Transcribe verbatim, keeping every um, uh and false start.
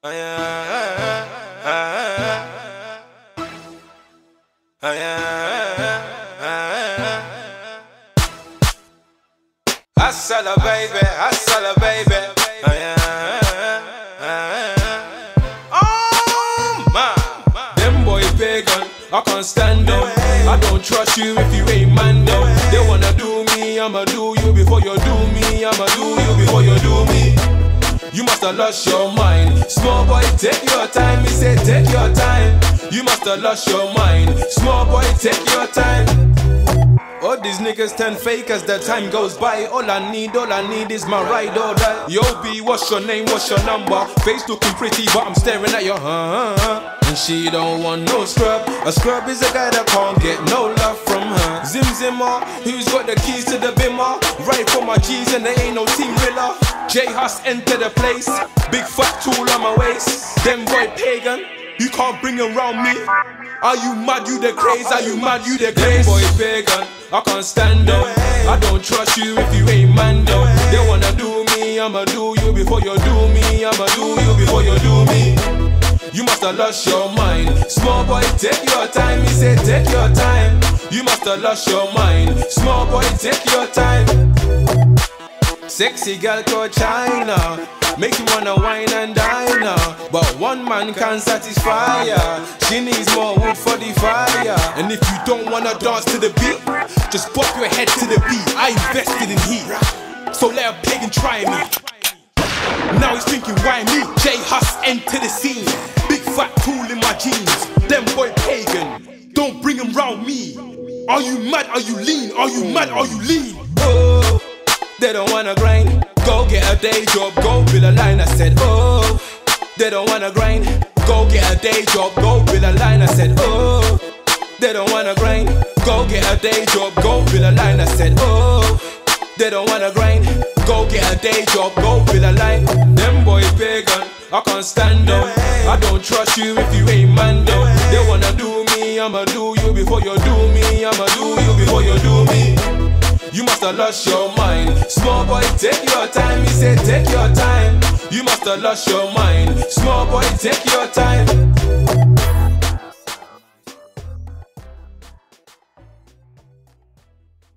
Oh yeah, oh yeah, oh yeah, Olusola baby, Olusola baby, oh yeah, oh man, Dem Boy Paigon, I can't stand them. I don't trust you if you ain't man them. They wanna do me, I'ma do you before you do me. I'ma do you before you do me. You must have lost your mind. Small boy, take your time. He said, take your time. You must have lost your mind. Small boy, take your time. All these niggas turn fake as the time goes by. All I need, all I need is my ride or die. Yo, B, what's your name, what's your number? Face looking pretty, but I'm staring at your huh. And she don't want no scrub. A scrub is a guy that can't get no love from her. Zim Zimmer, who's got the keys to the bimmer? Right for my G's and there ain't no team Rilla. J-Hus enter the place. Big fat tool on my waist. Dem Boy Paigon, you can't bring around me. Are you mad, you the craze? Are you mad, you the craze? Dem Boy Paigon, I can't stand them. I don't trust you if you ain't man them. They wanna do me, I'ma do you before you do me. I'ma do you before you do me. You must have lost your mind. Small boy, take your time. He said, take your time. You must have lost your mind. Small boy, take your time. Sexy girl called China, make you wanna wine and dine her. But one man can't satisfy her. She needs more wood for the fire. And if you don't wanna dance to the beat, just pop your head to the beat. I invested in heat, so let a pagan try me. Now he's thinking, why me? J-Hus enter the scene. Big fat tool in my jeans. Dem Boy Paigon, don't bring him round me. Are you mad? Are you lean? Are you mad? Are you lean? Oh, they don't wanna grind. Go get a day job, go build a line. I said, oh, they don't wanna grind. Go get a day job, go build a line. I said, oh, they don't wanna grind. Go get a day job, go build a line. I said, oh, they don't wanna grind. Go get a day job, go build a line. Dem Boy Paigon, I can't stand them. I don't trust you if you ain't man them. They wanna do me, I'ma do you before you do me. I'ma do you before you do me. You must have lost your mind. Small boy, take your time. He said, take your time. You must have lost your mind. Small boy, take your time.